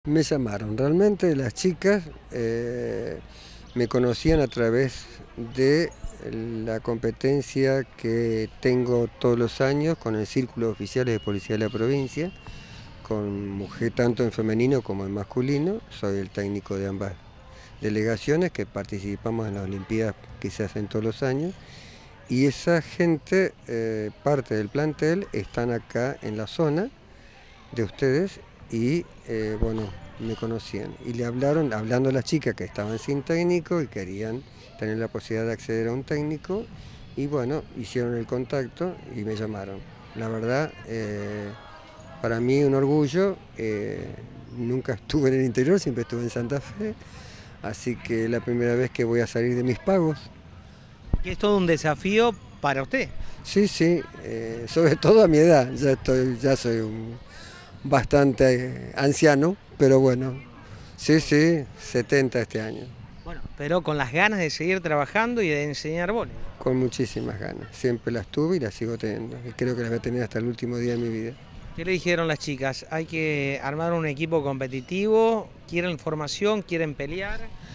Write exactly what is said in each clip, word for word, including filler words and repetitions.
Me llamaron, realmente las chicas eh, me conocían a través de la competencia que tengo todos los años con el Círculo de Oficiales de Policía de la provincia, con mujer tanto en femenino como en masculino. Soy el técnico de ambas delegaciones que participamos en las Olimpiadas que se hacen todos los años. Y esa gente, eh, parte del plantel, están acá en la zona de ustedes y eh, bueno, me conocían y le hablaron, hablando a las chicas que estaban sin técnico y querían tener la posibilidad de acceder a un técnico, y bueno, hicieron el contacto y me llamaron. La verdad, eh, para mí un orgullo, eh, nunca estuve en el interior, siempre estuve en Santa Fe, así que la primera vez que voy a salir de mis pagos. Que es todo un desafío para usted. Sí, sí, eh, sobre todo a mi edad, ya, estoy, ya soy un bastante anciano, pero bueno, sí, sí, setenta este año. Bueno, pero con las ganas de seguir trabajando y de enseñar vóley. Con muchísimas ganas, siempre las tuve y las sigo teniendo, y creo que las voy a tener hasta el último día de mi vida. ¿Qué le dijeron las chicas? Hay que armar un equipo competitivo, quieren formación, quieren pelear.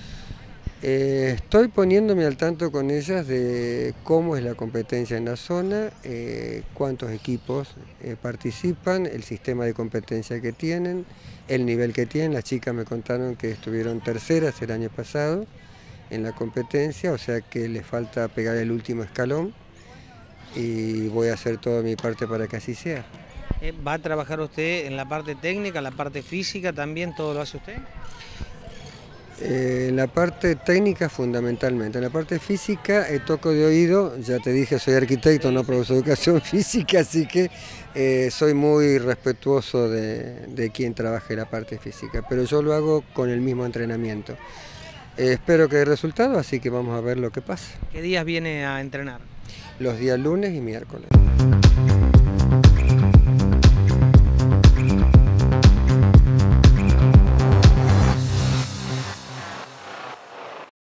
Eh, estoy poniéndome al tanto con ellas de cómo es la competencia en la zona, eh, cuántos equipos eh, participan, el sistema de competencia que tienen, el nivel que tienen. Las chicas me contaron que estuvieron terceras el año pasado en la competencia, o sea que les falta pegar el último escalón y voy a hacer toda mi parte para que así sea. Eh, ¿Va a trabajar usted en la parte técnica, en la parte física también? ¿Todo lo hace usted? Eh, en la parte técnica fundamentalmente, en la parte física eh, toco de oído, ya te dije soy arquitecto, no profesor de educación física, así que eh, soy muy respetuoso de, de quien trabaje la parte física, pero yo lo hago con el mismo entrenamiento. Eh, espero que dé resultado, así que vamos a ver lo que pasa. ¿Qué días viene a entrenar? Los días lunes y miércoles.